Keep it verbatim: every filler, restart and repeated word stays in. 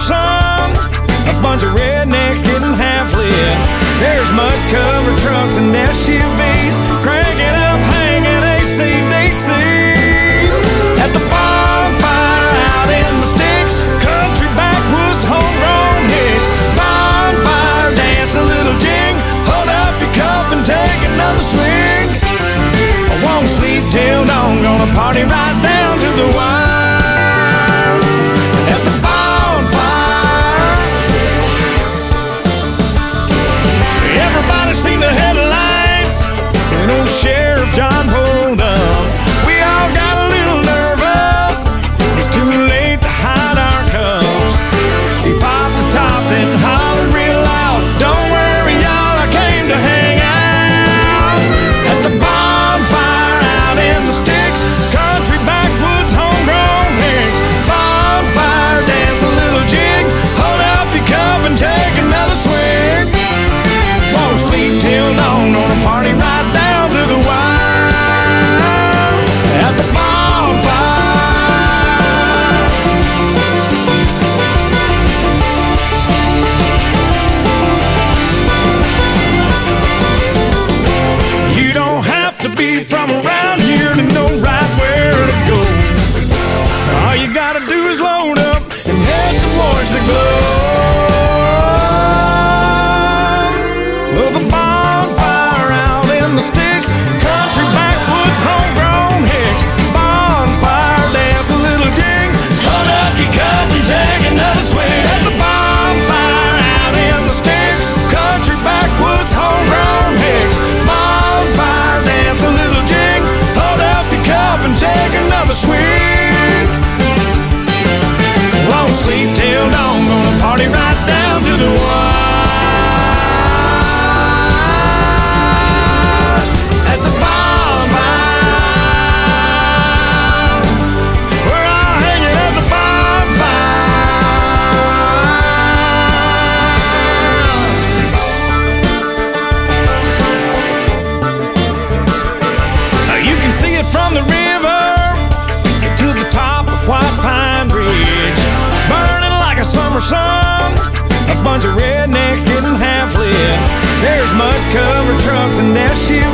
sun. A bunch of rednecks getting half lit. There's mud-covered trucks and S U Vs cranking up, hanging A C D C. At the bonfire out in the sticks, country backwoods homegrown hicks. Bonfire dance, a little jig, hold up your cup and take another swig. I won't sleep till dawn, gonna party right down to the wire. At the bonfire, everybody's seen the headlights and old Sheriff John pulled up. We all got a little nervous, it was too late to hide our cups. He popped the top then hollered real loud, don't worry y'all, I came to hang out. At the bonfire out in the sticks, country backwoods homegrown hicks. Bonfire dance, a little jig, hold up your cup and take another swig. Won't sleep till dawn, gonna party right down to the wire. At the bonfire, you don't have to be from around here to know right where to go. All you gotta do is load up and head towards the glow. Well, the bonfire out in the sticks, country backwoods homegrown hicks. Bonfire dance, a little jig, hold up your cup and take another swig. At the bonfire out in the sticks, country backwoods homegrown hicks. Bonfire dance, a little jig, hold up your cup and take another swig. Won't sleep till dawn, gonna party right down to the wire. At the bonfire, we're all hanging at the bonfire. You can see it from the river to the top of White Pine Bridge, burning like a summer sun. A bunch of rednecks getting half lit. There's mud-covered trucks and S U